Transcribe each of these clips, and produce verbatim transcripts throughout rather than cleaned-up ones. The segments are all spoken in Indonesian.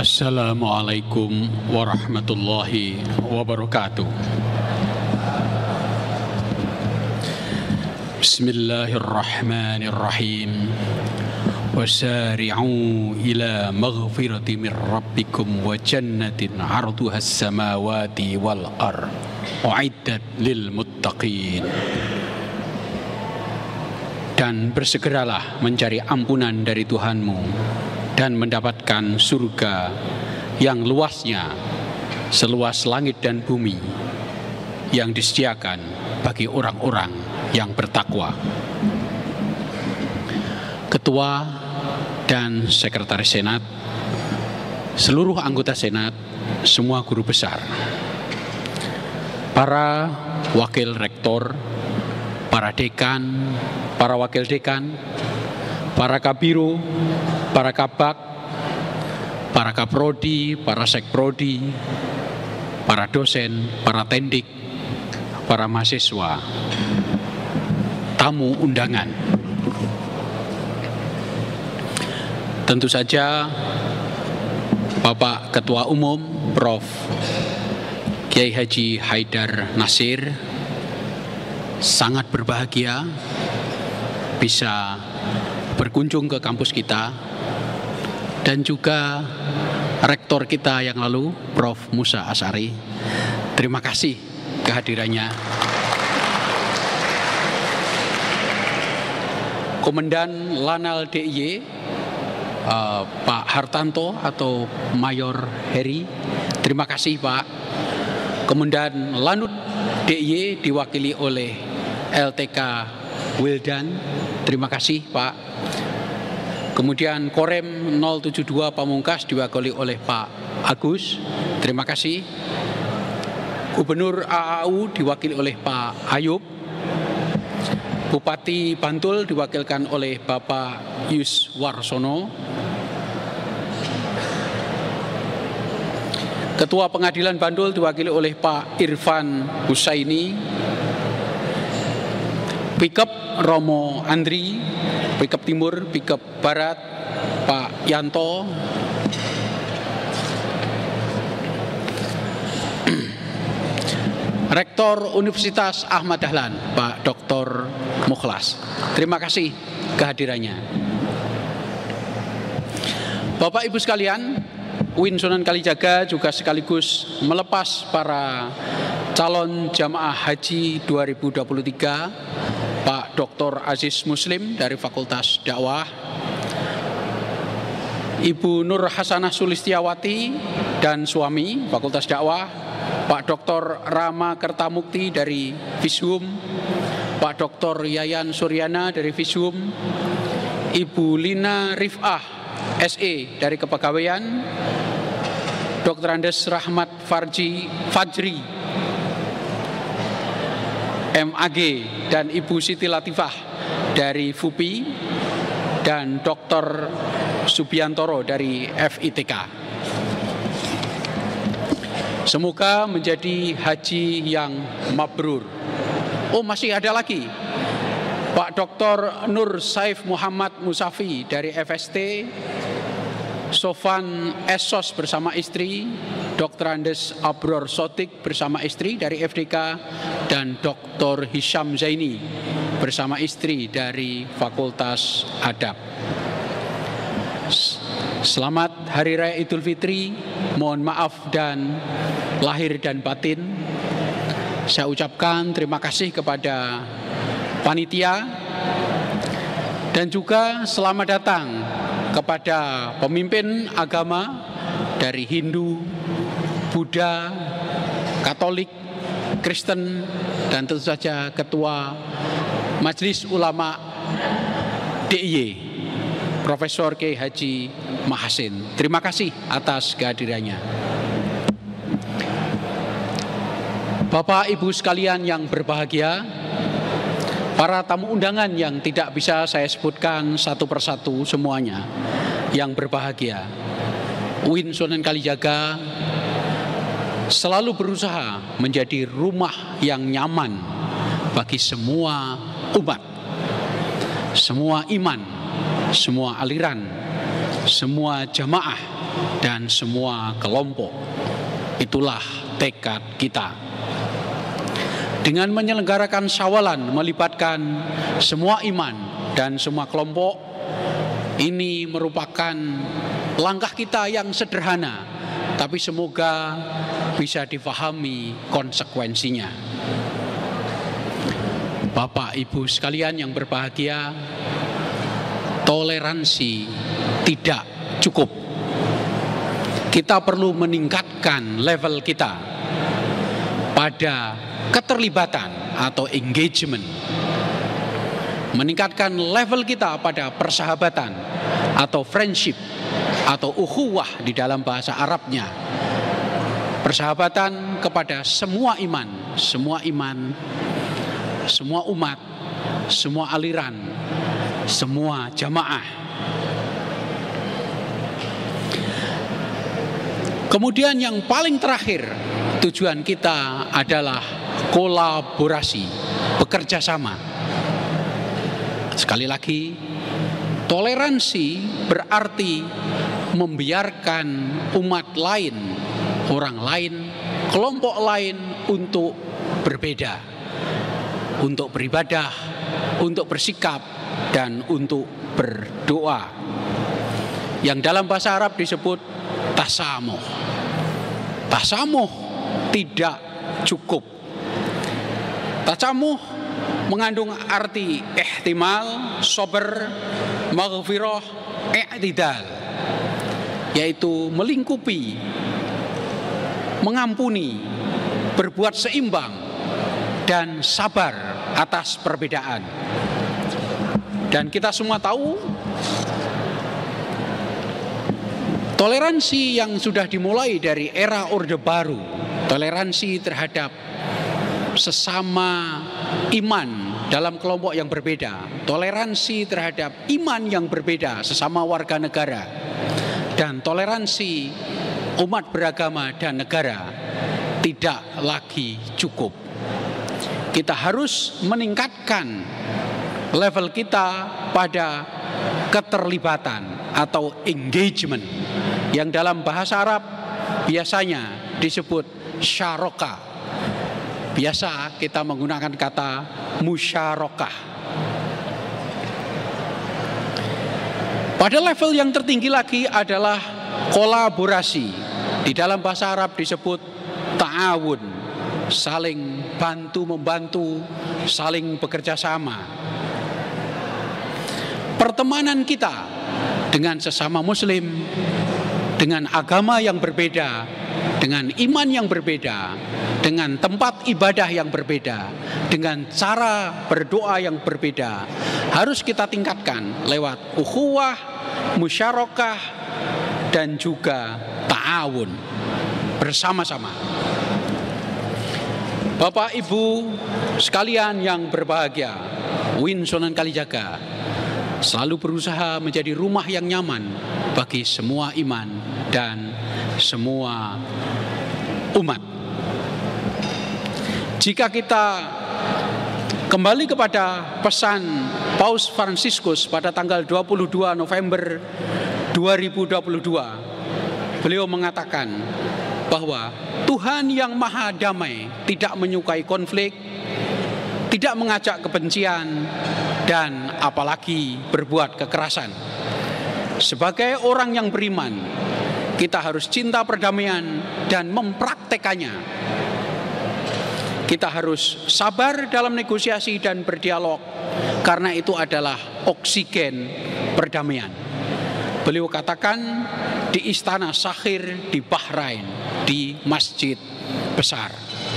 Assalamualaikum warahmatullahi wabarakatuh. Bismillahirrahmanirrahim. Wasari'u ila maghfirati min rabbikum wa jannatin 'arduha as-samawati wal ard u'iddat lil muttaqin. Dan bersegeralah mencari ampunan dari Tuhanmu dan mendapatkan surga yang luasnya seluas langit dan bumi yang disediakan bagi orang-orang yang bertakwa. Ketua dan Sekretaris Senat, seluruh anggota Senat, semua guru besar, para wakil rektor, para dekan, para wakil dekan, para kabiro, para kabak, para kaprodi, para sekprodi, para dosen, para tendik, para mahasiswa, tamu undangan. Tentu saja Bapak Ketua Umum Profesor Kiai Haji Haidar Nasir sangat berbahagia bisa berkunjung ke kampus kita, dan juga rektor kita yang lalu, Profesor Musa Asari. Terima kasih kehadirannya. Komandan Lanal D I Y, uh, Pak Hartanto atau Mayor Heri, terima kasih Pak. Komandan Lanut D I Y diwakili oleh L T K Wildan, terima kasih Pak. Kemudian Korem nol tujuh dua Pamungkas diwakili oleh Pak Agus, terima kasih. Gubernur A A U diwakili oleh Pak Ayub. Bupati Bantul diwakilkan oleh Bapak Yuswarsono. Ketua Pengadilan Bantul diwakili oleh Pak Irfan Husaini. Pikep Romo Andri, Pikep Timur, Pikep Barat, Pak Yanto. Rektor Universitas Ahmad Dahlan, Pak Doktor Mukhlas. Terima kasih kehadirannya. Bapak Ibu sekalian, U I N Sunan Kalijaga juga sekaligus melepas para calon jamaah haji dua ribu dua puluh tiga, Pak Doktor Aziz Muslim dari Fakultas Dakwah, Ibu Nur Hasanah Sulistiawati dan suami Fakultas Dakwah, Pak Doktor Rama Kertamukti dari Fishum, Pak Doktor Yayan Suryana dari Fishum, Ibu Lina Rifah S E dari Kepegawaian, Doktor Andes Rahmat Farji Fajri M A G dan Ibu Siti Latifah dari F U P I, dan Doktor Subiantoro dari F I T K. Semoga menjadi haji yang mabrur. Oh, masih ada lagi. Pak Doktor Nur Saif Muhammad Musafi dari F S T, Sofan Esos bersama istri, Doktor Andes Abror Sotik bersama istri dari F D K, dan Doktor Hisham Zaini bersama istri dari Fakultas Adab. Selamat Hari Raya Idul Fitri, mohon maaf dan lahir dan batin. Saya ucapkan terima kasih kepada panitia, dan juga selamat datang kepada pemimpin agama dari Hindu, Buddha, Katolik, Kristen, dan tentu saja Ketua Majelis Ulama D I Y, Profesor Kiai Haji Mahasin. Terima kasih atas kehadirannya. Bapak Ibu sekalian yang berbahagia, para tamu undangan yang tidak bisa saya sebutkan satu persatu semuanya yang berbahagia, U I N Sunan Kalijaga selalu berusaha menjadi rumah yang nyaman bagi semua umat, semua iman, semua aliran, semua jamaah dan semua kelompok. Itulah tekad kita. Dengan menyelenggarakan syawalan melibatkan semua iman dan semua kelompok, ini merupakan langkah kita yang sederhana, tapi semoga bisa difahami konsekuensinya. Bapak Ibu sekalian yang berbahagia, toleransi tidak cukup. Kita perlu meningkatkan level kita pada keterlibatan atau engagement. Meningkatkan level kita pada persahabatan atau friendship atau ukhuwah di dalam bahasa Arabnya. Persahabatan kepada semua iman, semua iman, semua umat, semua aliran, semua jamaah. Kemudian yang paling terakhir, tujuan kita adalah kolaborasi, bekerja sama. Sekali lagi, toleransi berarti membiarkan umat lain, orang lain, kelompok lain untuk berbeda, untuk beribadah, untuk bersikap, dan untuk berdoa. Yang dalam bahasa Arab disebut tasamuh. Tasamuh tidak cukup. Tasamuh mengandung arti ihtimal, sabar, maghfirah, i'tidal, yaitu melingkupi, mengampuni, berbuat seimbang, dan sabar atas perbedaan. Dan kita semua tahu, toleransi yang sudah dimulai dari era Orde Baru, toleransi terhadap sesama iman dalam kelompok yang berbeda, toleransi terhadap iman yang berbeda sesama warga negara, dan toleransi umat beragama dan negara tidak lagi cukup. Kita harus meningkatkan level kita pada keterlibatan atau engagement yang dalam bahasa Arab biasanya disebut syarokah. Biasa kita menggunakan kata musyarakah. Pada level yang tertinggi lagi adalah kolaborasi. Di dalam bahasa Arab disebut ta'awun, saling bantu-membantu, saling bekerja sama. Pertemanan kita dengan sesama muslim, dengan agama yang berbeda, dengan iman yang berbeda, dengan tempat ibadah yang berbeda, dengan cara berdoa yang berbeda, harus kita tingkatkan lewat ukhuwah, musyarakah, dan juga ta'awun bersama-sama. Bapak Ibu sekalian yang berbahagia, U I N Sunan Kalijaga selalu berusaha menjadi rumah yang nyaman bagi semua iman dan semua umat. Jika kita kembali kepada pesan Paus Fransiskus pada tanggal dua puluh dua November dua ribu dua puluh dua, beliau mengatakan bahwa Tuhan yang maha damai tidak menyukai konflik, tidak mengajak kebencian, dan apalagi berbuat kekerasan. Sebagai orang yang beriman, kita harus cinta perdamaian dan mempraktekannya. Kita harus sabar dalam negosiasi dan berdialog, karena itu adalah oksigen perdamaian. Beliau katakan di Istana Sakhir di Bahrain, di Masjid Besar.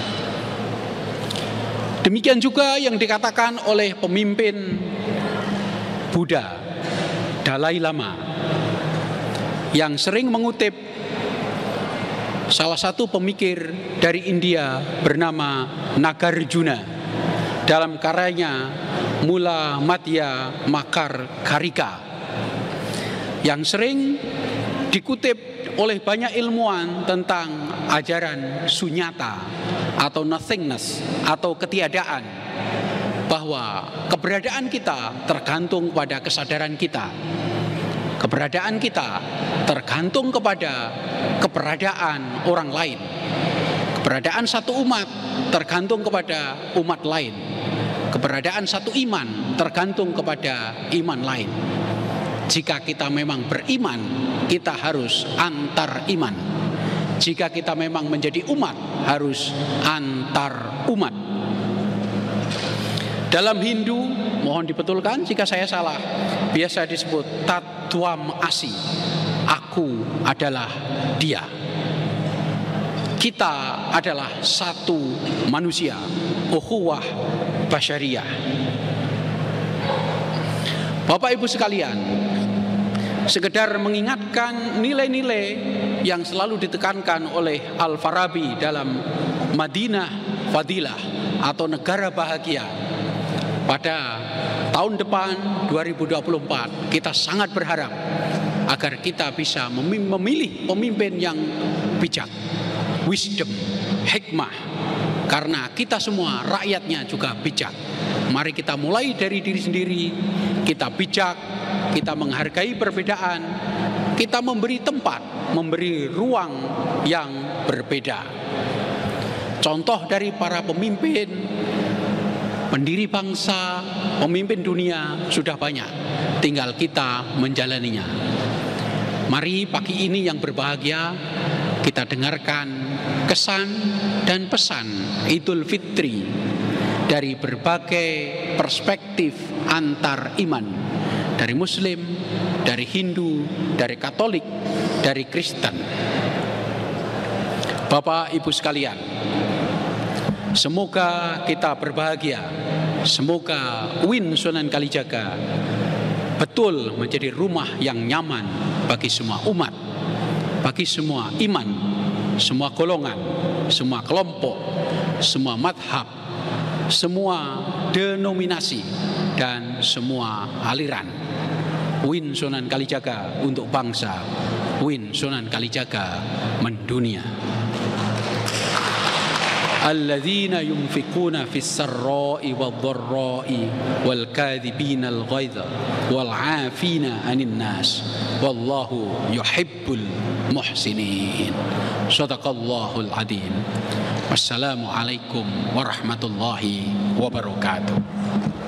Demikian juga yang dikatakan oleh pemimpin Buddha, Dalai Lama, yang sering mengutip salah satu pemikir dari India bernama Nagarjuna dalam karyanya Mula Madhya Makar Karika, yang sering dikutip oleh banyak ilmuwan tentang ajaran sunyata atau nothingness atau ketiadaan, bahwa keberadaan kita tergantung pada kesadaran kita. Keberadaan kita tergantung kepada keberadaan orang lain. Keberadaan satu umat tergantung kepada umat lain. Keberadaan satu iman tergantung kepada iman lain. Jika kita memang beriman, kita harus antar iman. Jika kita memang menjadi umat, harus antar umat. Dalam Hindu, mohon dibetulkan jika saya salah, biasa disebut Tatwam Asi. Aku adalah dia. Kita adalah satu manusia, ukhuwah basyariyah. Bapak Ibu sekalian, sekedar mengingatkan nilai-nilai yang selalu ditekankan oleh Al-Farabi dalam Madinah Fadilah atau negara bahagia. Pada tahun depan dua ribu dua puluh empat kita sangat berharap agar kita bisa memilih pemimpin yang bijak, wisdom, hikmah, karena kita semua rakyatnya juga bijak. Mari kita mulai dari diri sendiri, kita bijak, kita menghargai perbedaan, kita memberi tempat, memberi ruang yang berbeda. Contoh dari para pemimpin, pendiri bangsa, pemimpin dunia sudah banyak, tinggal kita menjalaninya. Mari pagi ini yang berbahagia kita dengarkan kesan dan pesan Idul Fitri dari berbagai perspektif antar iman, dari Muslim, dari Hindu, dari Katolik, dari Kristen. Bapak Ibu sekalian, semoga kita berbahagia. Semoga U I N Sunan Kalijaga betul menjadi rumah yang nyaman bagi semua umat, bagi semua iman, semua golongan, semua kelompok, semua madhab, semua denominasi, dan semua aliran. U I N Sunan Kalijaga untuk bangsa, U I N Sunan Kalijaga mendunia. Alladzina yunfikuna fis sarra'i wadh-dharra'i wal kadhibina al-ghaidha wal 'afina 'anil nas wallahu yuhibbul muhsinin. Shadaqallahul 'adzim. Wassalamu alaikum warahmatullahi wabarakatuh.